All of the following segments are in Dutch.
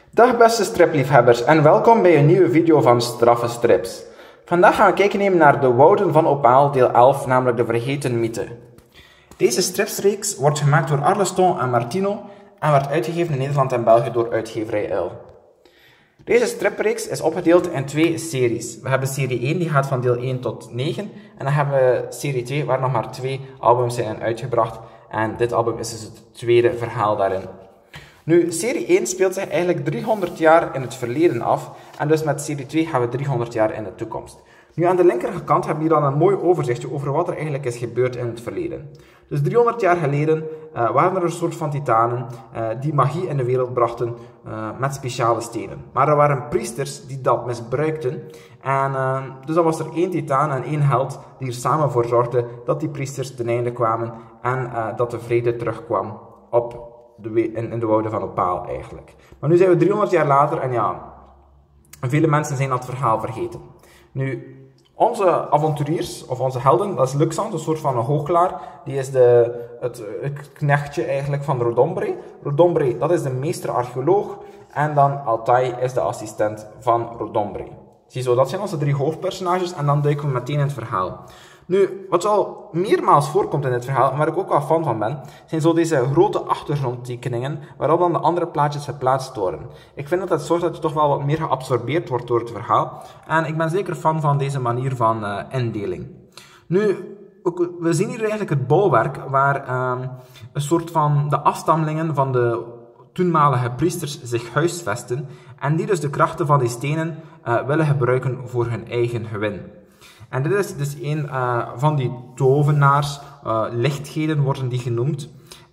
Dag beste stripliefhebbers en welkom bij een nieuwe video van Straffe Strips. Vandaag gaan we kijken nemen naar De Wouden van Opaal deel 11, namelijk de Vergeten Mythe. Deze stripsreeks wordt gemaakt door Arleston en Martino en werd uitgegeven in Nederland en België door uitgeverij Uil. Deze stripreeks is opgedeeld in twee series. We hebben serie 1 die gaat van deel 1 tot 9 en dan hebben we serie 2 waar nog maar 2 albums zijn uitgebracht en dit album is dus het tweede verhaal daarin. Nu, serie 1 speelt zich eigenlijk 300 jaar in het verleden af en dus met serie 2 gaan we 300 jaar in de toekomst. Nu, aan de linkerkant hebben we hier dan een mooi overzichtje over wat er eigenlijk is gebeurd in het verleden. Dus 300 jaar geleden waren er een soort van titanen die magie in de wereld brachten met speciale stenen. Maar er waren priesters die dat misbruikten en dus dan was er één titaan en één held die er samen voor zorgden dat die priesters ten einde kwamen en dat de vrede terugkwam op in de Wouden van Opaal eigenlijk. Maar nu zijn we 300 jaar later en ja, vele mensen zijn dat verhaal vergeten. Nu, onze avonturiers, of onze helden, dat is Luxant, een soort van een goochelaar. Die is het knechtje eigenlijk van Rodombre. Rodombre, dat is de meester-archeoloog. En dan Altai is de assistent van Rodombre. Ziezo, dat zijn onze 3 hoofdpersonages en dan duiken we meteen in het verhaal. Nu, wat al meermaals voorkomt in dit verhaal, en waar ik ook wel fan van ben, zijn zo deze grote achtergrondtekeningen, waarop dan de andere plaatjes geplaatst worden. Ik vind dat het zorgt dat je toch wel wat meer geabsorbeerd wordt door het verhaal, en ik ben zeker fan van deze manier van indeling. Nu, we zien hier eigenlijk het bouwwerk, waar een soort van de afstammelingen van de toenmalige priesters zich huisvesten, en die dus de krachten van die stenen willen gebruiken voor hun eigen gewin. En dit is dus een van die tovenaars, lichtheden worden die genoemd,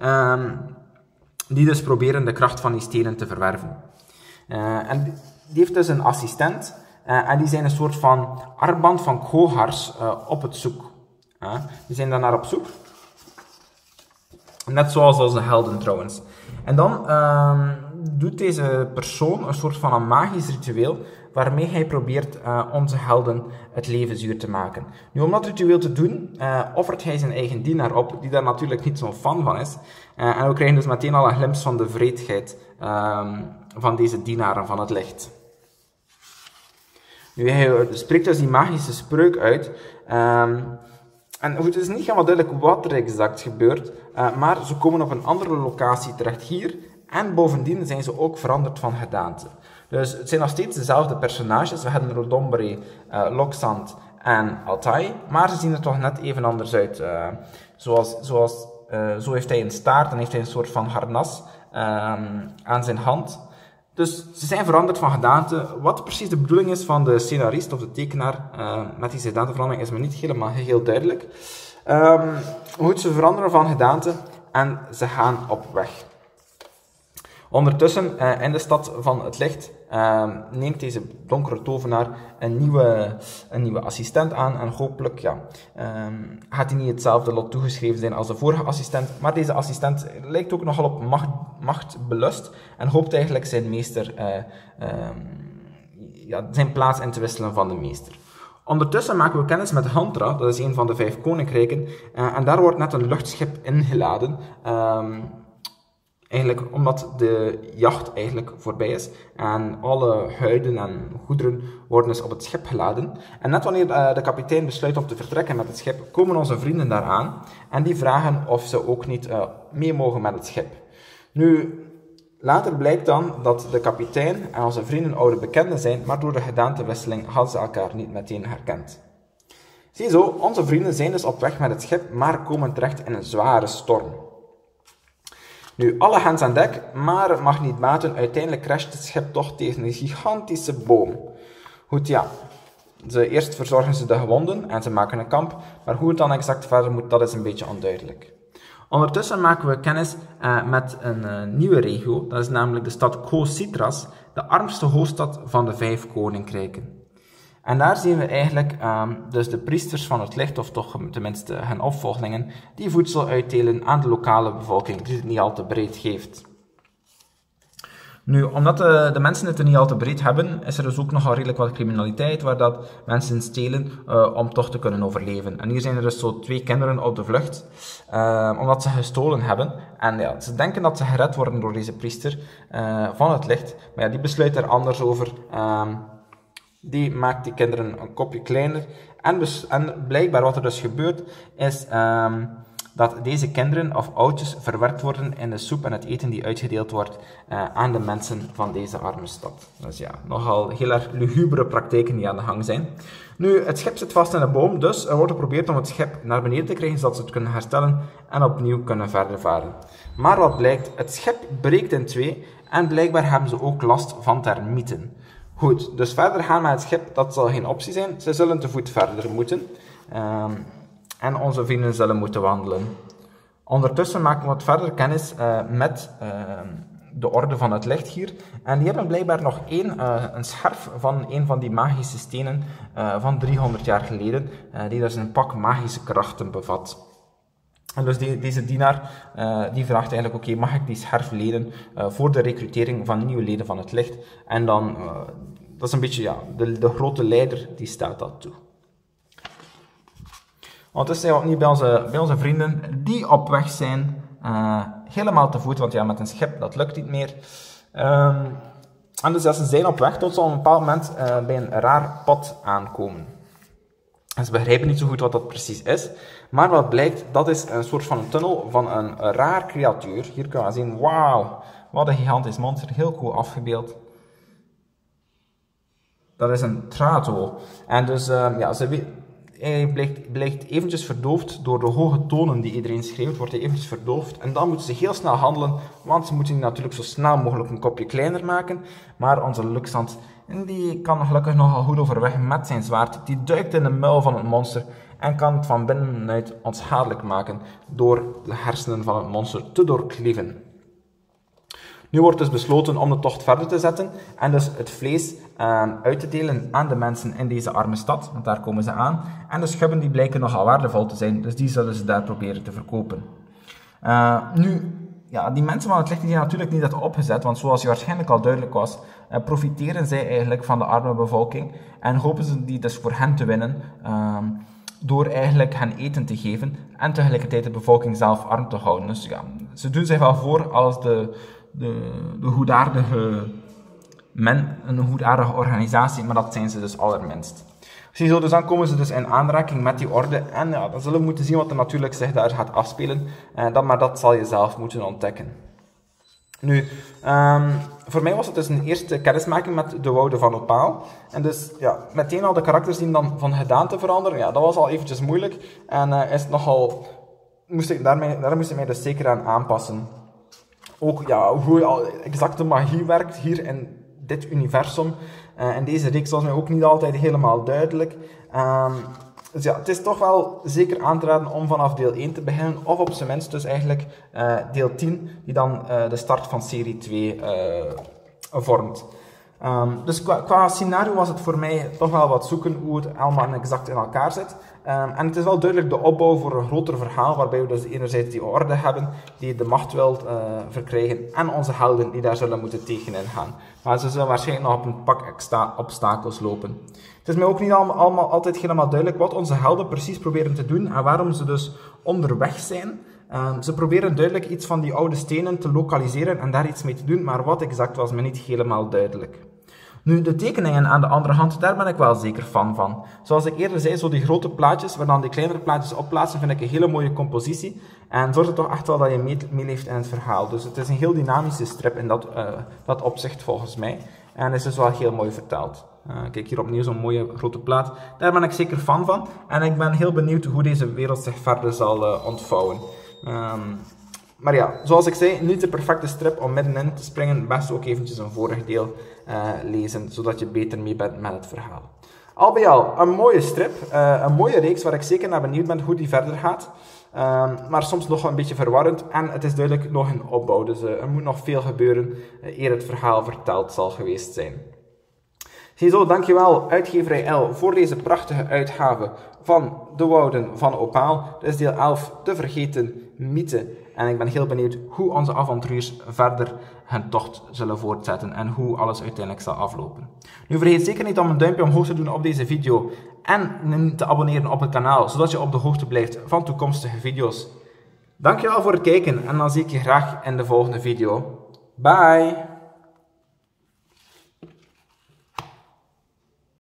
die dus proberen de kracht van die stenen te verwerven. En die heeft dus een assistent, en die zijn een soort van armband van Kohars op het zoek. Die zijn daar naar op zoek. Net zoals onze helden trouwens. En dan doet deze persoon een soort van een magisch ritueel waarmee hij probeert onze helden het leven zuur te maken. Nu, om dat ritueel te doen, offert hij zijn eigen dienaar op, die daar natuurlijk niet zo'n fan van is. En we krijgen dus meteen al een glimp van de wreedheid van deze dienaren van het licht. Nu, hij spreekt dus die magische spreuk uit. En goed, het is niet helemaal duidelijk wat er exact gebeurt, maar ze komen op een andere locatie terecht hier. En bovendien zijn ze ook veranderd van gedaante. Dus het zijn nog steeds dezelfde personages. We hebben Rodombre, Luxant en Altai, maar ze zien er toch net even anders uit. Zo heeft hij een staart en heeft hij een soort van harnas aan zijn hand. Dus ze zijn veranderd van gedaante. Wat precies de bedoeling is van de scenarist of de tekenaar met die gedaanteverandering is me niet helemaal heel duidelijk. Goed, ze veranderen van gedaante en ze gaan op weg. Ondertussen, in de stad van het licht, neemt deze donkere tovenaar een nieuwe assistent aan. En hopelijk gaat hij niet hetzelfde lot toegeschreven zijn als de vorige assistent. Maar deze assistent lijkt ook nogal op macht belust. En hoopt eigenlijk zijn meester, zijn plaats in te wisselen van de meester. Ondertussen maken we kennis met Hantra, dat is een van de 5 koninkrijken. En daar wordt net een luchtschip ingeladen. Eigenlijk omdat de jacht eigenlijk voorbij is en alle huiden en goederen worden dus op het schip geladen. En net wanneer de kapitein besluit om te vertrekken met het schip, komen onze vrienden daar aan en die vragen of ze ook niet mee mogen met het schip. Nu, later blijkt dan dat de kapitein en onze vrienden oude bekenden zijn, maar door de gedaantewisseling hadden ze elkaar niet meteen herkend. Ziezo, onze vrienden zijn dus op weg met het schip, maar komen terecht in een zware storm. Nu, alle hands aan dek, maar het mag niet baten. Uiteindelijk crasht het schip toch tegen een gigantische boom. Goed, ja. Eerst verzorgen ze de gewonden en ze maken een kamp. Maar hoe het dan exact verder moet, dat is een beetje onduidelijk. Ondertussen maken we kennis met een nieuwe regio. Dat is namelijk de stad Kocitras, de armste hoofdstad van de 5 koninkrijken. En daar zien we eigenlijk dus de priesters van het licht, of toch tenminste hun opvolgelingen, die voedsel uitdelen aan de lokale bevolking, die het niet al te breed geeft. Nu, omdat de mensen het er niet al te breed hebben, is er dus ook nogal redelijk wat criminaliteit waar dat mensen stelen om toch te kunnen overleven. En hier zijn er dus zo 2 kinderen op de vlucht, omdat ze gestolen hebben. En ja, ze denken dat ze gered worden door deze priester van het licht, maar ja, die besluit er anders over. Die maakt die kinderen een kopje kleiner. En blijkbaar wat er dus gebeurt, is dat deze kinderen of oudjes verwerkt worden in de soep en het eten die uitgedeeld wordt aan de mensen van deze arme stad. Dus ja, nogal heel erg lugubere praktijken die aan de gang zijn. Nu, het schip zit vast in een boom, dus er wordt geprobeerd om het schip naar beneden te krijgen, zodat ze het kunnen herstellen en opnieuw kunnen verder varen. Maar wat blijkt, het schip breekt in 2 en blijkbaar hebben ze ook last van termieten. Goed, dus verder gaan met het schip, dat zal geen optie zijn. Ze zullen te voet verder moeten. En onze vrienden zullen moeten wandelen. Ondertussen maken we wat verder kennis met de Orde van het Licht hier. En die hebben blijkbaar nog een scherf van een van die magische stenen van 300 jaar geleden, die dus een pak magische krachten bevat. En dus deze dienaar die vraagt eigenlijk, oké, mag ik die scherf lenen voor de recrutering van nieuwe leden van het licht? En dan, dat is een beetje, ja, de grote leider die staat dat toe. Ondertussen zijn we opnieuw bij onze vrienden die op weg zijn, helemaal te voet, want ja, met een schip dat lukt niet meer. En dus ze zijn op weg tot ze op een bepaald moment bij een raar pad aankomen. En ze begrijpen niet zo goed wat dat precies is, maar wat blijkt, dat is een soort van een tunnel van een raar creatuur. Hier kunnen we zien, wauw, wat een gigantisch monster, heel cool afgebeeld. Dat is een Trato. En dus, ja, hij blijkt eventjes verdoofd door de hoge tonen die iedereen schreeuwt, wordt hij eventjes verdoofd. En dan moeten ze heel snel handelen, want ze moeten natuurlijk zo snel mogelijk een kopje kleiner maken. Maar onze Luxant, die kan gelukkig nogal goed overweg met zijn zwaard. Die duikt in de muil van het monster en kan het van binnenuit onschadelijk maken door de hersenen van het monster te doorkleven. Nu wordt dus besloten om de tocht verder te zetten en dus het vlees uit te delen aan de mensen in deze arme stad, want daar komen ze aan. En de schubben die blijken nogal waardevol te zijn, dus die zullen ze daar proberen te verkopen. Nu, ja, die mensen van het licht die zijn natuurlijk niet dat opgezet, want zoals je waarschijnlijk al duidelijk was, profiteren zij eigenlijk van de arme bevolking en hopen ze die dus voor hen te winnen door eigenlijk hen eten te geven en tegelijkertijd de bevolking zelf arm te houden. Dus ja, ze doen zich wel voor als een goedaardige organisatie, maar dat zijn ze dus allerminst. Ziezo, dus dan komen ze dus in aanraking met die orde en ja, dan zullen we moeten zien wat er natuurlijk zich daar gaat afspelen, maar dat zal je zelf moeten ontdekken. Nu, voor mij was het dus een eerste kennismaking met de wouden van Opaal. En dus ja, meteen al de karakters zien dan van gedaante veranderen, ja, dat was al eventjes moeilijk en is het nogal, daar moest ik mij dus zeker aan aanpassen. Ook ja, hoe al exacte magie werkt hier in dit universum. En deze reeks was mij ook niet altijd helemaal duidelijk. Dus ja, het is toch wel zeker aan te raden om vanaf deel 1 te beginnen. Of op zijn minst dus eigenlijk deel 10, die dan de start van serie 2 vormt. Dus qua scenario was het voor mij toch wel wat zoeken hoe het allemaal exact in elkaar zit. En het is wel duidelijk de opbouw voor een groter verhaal, waarbij we dus enerzijds die orde hebben, die de macht wil verkrijgen, en onze helden die daar zullen moeten tegenin gaan. Maar ze zullen waarschijnlijk nog op een pak extra obstakels lopen. Het is mij ook niet allemaal altijd helemaal duidelijk wat onze helden precies proberen te doen en waarom ze dus onderweg zijn. Ze proberen duidelijk iets van die oude stenen te lokaliseren en daar iets mee te doen, maar wat exact was me niet helemaal duidelijk. Nu, de tekeningen aan de andere hand, daar ben ik wel zeker fan van. Zoals ik eerder zei, zo die grote plaatjes, waar dan die kleinere plaatjes op plaatsen, vind ik een hele mooie compositie. En zorgt er toch echt wel dat je meeleeft in het verhaal. Dus het is een heel dynamische strip in dat opzicht volgens mij. En is dus wel heel mooi vertaald. Kijk, hier opnieuw zo'n mooie grote plaat. Daar ben ik zeker fan van. En ik ben heel benieuwd hoe deze wereld zich verder zal ontvouwen. Maar ja, zoals ik zei, niet de perfecte strip om middenin te springen. Best ook eventjes een vorig deel lezen, zodat je beter mee bent met het verhaal. Al bij al, een mooie strip, een mooie reeks waar ik zeker naar benieuwd ben hoe die verder gaat. Maar soms nog een beetje verwarrend en het is duidelijk nog een opbouw. Dus er moet nog veel gebeuren eer het verhaal verteld zal geweest zijn. Ziezo, dankjewel uitgeverij L voor deze prachtige uitgave van de wouden van Opaal. Dit is deel 11, de vergeten mythe. En ik ben heel benieuwd hoe onze avonturiers verder hun tocht zullen voortzetten en hoe alles uiteindelijk zal aflopen. Nu vergeet zeker niet om een duimpje omhoog te doen op deze video en te abonneren op het kanaal, zodat je op de hoogte blijft van toekomstige video's. Dankjewel voor het kijken en dan zie ik je graag in de volgende video. Bye!